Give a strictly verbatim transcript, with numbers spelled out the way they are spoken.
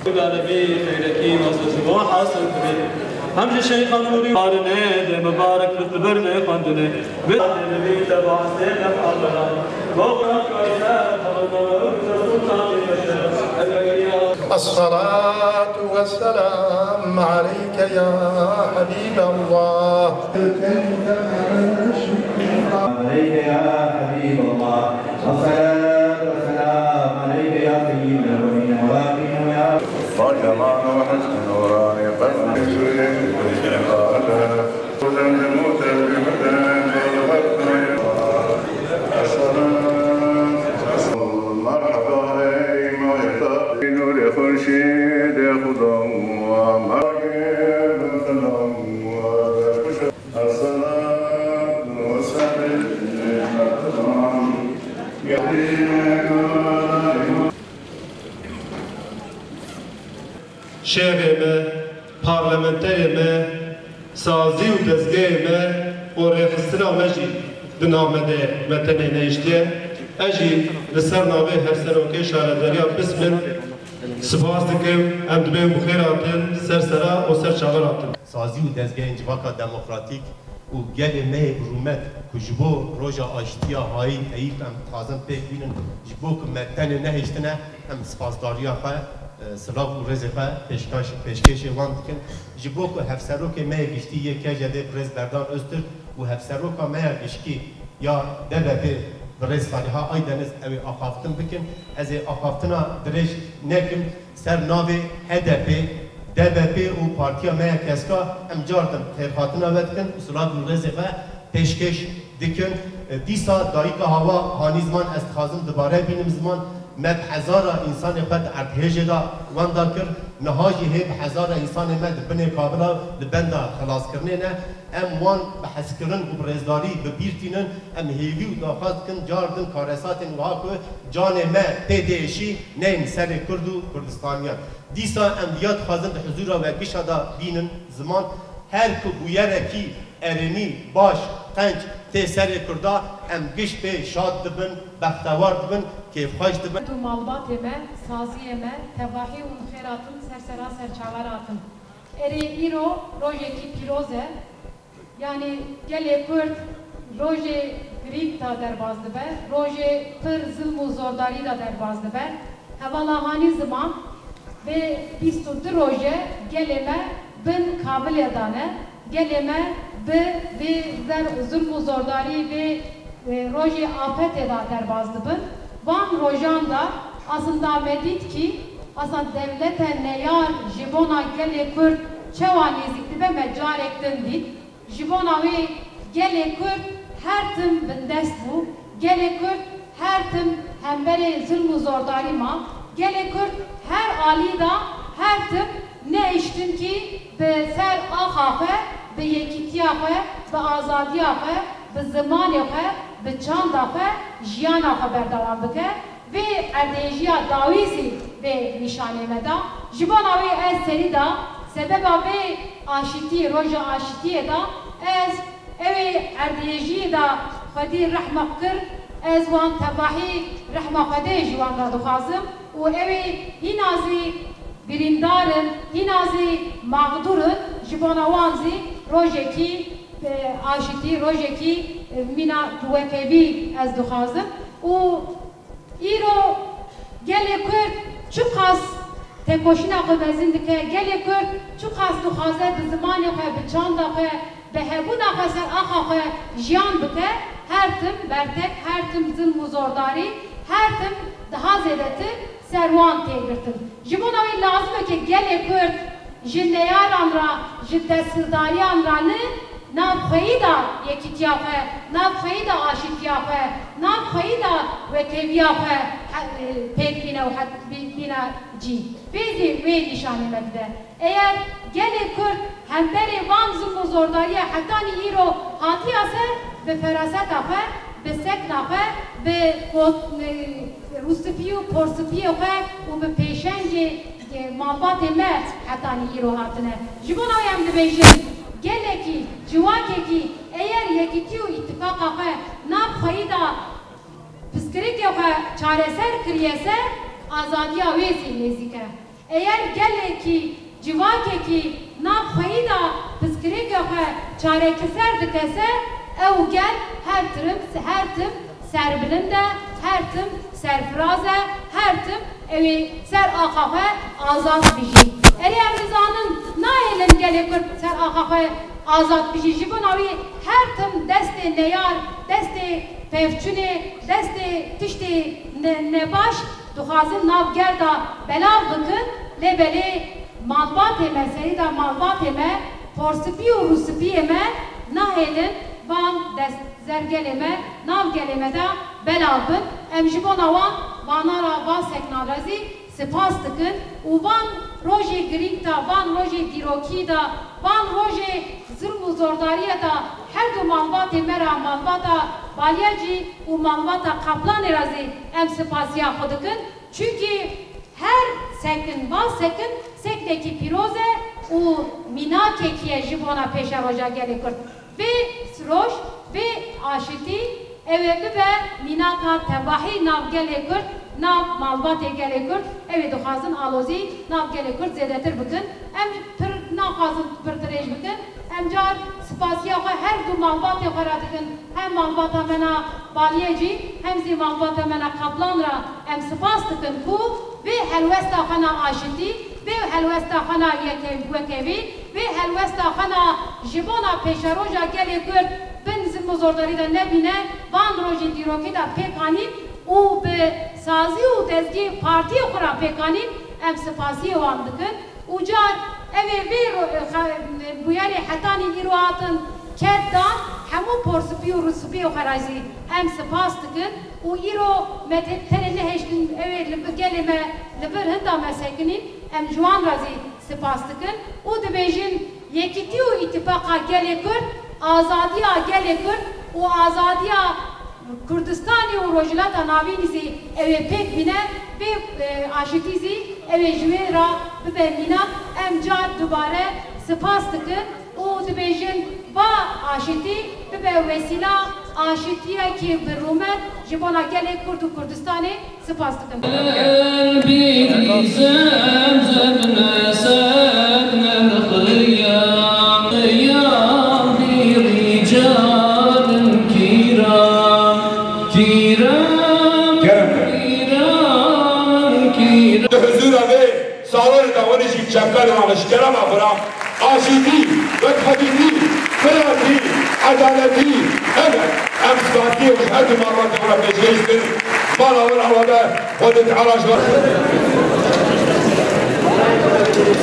العالمين خيركي مصر وحاصل كبير همش شيخ نوري قارنه مبارك بالبرنه خندنه بالنبي تبع سيدنا محمد وقف الصلاة والسلام عليك يا حبيب الله عليك يا حبيب الله والصلاة والسلام عليك يا سيد الأولين والآخرين يا والجمال وحسن نوراني قلب مرحبا ما يحتاج نور خورشید خدا و مرگم سلام و السلام و سلام شهرمه پارلمنترمه سازی و دزگهمه و ریخستنا مجی دنامده متنه نیشته اجی لسر ناوه هر سروکه شارداریا بسمن سپاس دکم ام دبیم بخیراتن سر سرا و سر چاوراتن سازی و دزگه انجواکا دموکراتیک و گل مه رومت که جبو روژا آشتیا هایی ایف ام تازم پیک بینن جبو که متن نهشتنه ام سپاسداریا خواه سلاف و رزی خواه پیشکش پیشکش وان دکن جبو که هفسروک مه گشتی یک جده پرز بردان استر و هفسروک مه گشتی یا دبه برای صالحا آیدنز اوی آخافتن بکن از آخافتنا درش نکن سر ناوی هدفی دبپی و پارتیا میا کسکا ام جاردن خیرخاتنا بدکن اصولات و رزقه پیشکش دکن دیسا دایک هوا هانیزمان استخازم دوباره بینم زمان مد هزارا انسان قد ارتهج دا وان دا کر نهاجی هیب هزارا انسان مد بنی کابلا لبندا خلاص کرنه نه ام وان بحث کرن و برزداری ببیرتینن ام هیوی و داخواست کن جاردن کارساتن و هاکو جان ما پیدیشی نیم سر کرد و کردستانیان دیسا ام دیاد خوازن ده حضورا و گشا دا بینن زمان هر که بویره کی ارنی باش قنج تی سر کردا ام گش به شاد دبن بختوار دبن کیف خوش دبن تو مالبات ما سازی ما تواهی و خیراتون سرسرا سرچاوراتون اری ایرو روژه کی پیروزه yani gele Kürt roje grik da derbazdı be, roje pır zulm u zordari da derbazdı be. Hevalahani zaman ve biz tuttu roje geleme bin kabil edane, geleme be ve zulm u zordari ve roje afet eda derbazdı bin. Van rojan da aslında medit ki aslında devlete neyar jibona gele Kürt çevan ezikli be mecarekten dit. Jibonavi gele Kürt her tüm bindest bu, gele Kürt her tüm hemberi zulm-u zordari ma, gele Kürt her ali da her tüm ne iştin ki be ser ahafe, be yekitiyafe, be azadiyafe, be zamanefe, be çandafe, jiyanafe berdavan bike ve erdejiya davisi ve nişanemeda. Jibonavi ez seri da sebeba ve aşiti, roja aşitiye da ez evi erdiyeci da xedi rahmak kır ez wan tebahi rahmak xedi jiwan da duxazım u evi hinazi birindarın hinazi mağdurun jibona wanzi rojeki aşiti rojeki mina duvekevi ez duxazım u iro gele Kürt çukas tekoşina ko bezindike gele Kürt çukas duxaze bi zamanı ko bi çanda ko به هبونا خسر آخا خواه جیان بکه هر تم برتک هر تم ظلم و زورداری هر تم daha زیادتر سروان تیگرتن جبونا وی لازمه که گل کرد جنیاران را جدستداریان را نه ناب خیدا یکیتیافه ناب خیدا آشیتیافه ناب خیدا وکیویافه پیک بینه و حد بینه جی بیزی وی نشانه مکده eğer gele Kürt hemberi van zulm u zordariye hattani iro hatiyase be feraset afe be sekn afe be rusipiyu porsipiyu fe u be peşenci malbate me hattani iro hatine jibona yam de bejin gele ki civake ki eğer yekitiyu ittifak afe nab khayda pskrik ya çareser kriyese azadiya vezi nezike eğer geleki civakeki nafayı da pıskırık yapı çarekeser dikese ev gel her tırım her tım serbilinde her tım serfraze her tım evi ser akafe azat bişi eri emrizanın nailin gelip ser akafe azat bişi jibun avi her tım deste neyar deste pevçüne deste tişti ne, ne baş duhazın nav gerda belav bıkın lebeli malbat eme seri da malbat eme porsipiyo rusipiyeme nailin van dest zergeleme nav geleme da belavbın emjibon avan vanara va seknarazi spas tıkın uvan roje gringta van roje diroki da van roje zırmu zordariya da her du malvate mera malvata balyaci u malvata kaplan erazi em spasya xodikın çünkü her sekin va sekin sekdeki piroze u minakekiye jibona peşa roja gelikir ve sroş ve aşiti evet be minaka tebahi nav gelikir nav malvate gelikir evet duhazın alozi nav gelikir zedetir bükün em pır nahazın pırtırej bükün em car spasya her du malvate xaradıkın hem malvata mena balyeci hem zi malvata mena kaplanra em spas tıkın ku ve helvesta xana aşiti ve helvesta xana yekevi ve helvesta xana jibona peşaroja gelikir ben zilmu zordari da nebine van roji diroki da pekanin u be sazi u tezgi parti xura pekanin em spasi wan dikin u car ev ve bu yani hatani iruatın keddan hemu porsipiyo rusipiyo xarazi em spas dikin u iro meteterine heştin ev gelime libir hinda mesekinin em juan razi spas dikin u dibejin yekitiyo ittifaka gelikir azadiya gelikir o azadiya Kürdistan'ı o rojilata navinizi eve pek bine ve e, aşitizi eve jüvera ve mina emcar dubare spas tıkın o dibejin va aşiti ve vesila aşitiye ki bir rumet jibona gelek Kurdu Kürdistan'ı spas tıkın. سالار دوانشی چکر آنشکرم افرا آشیدی و خبیدی فراتی عدالتی evet emsati و شهد مرات ورا پیشگیش کن مالا ور حوالا خودت عراج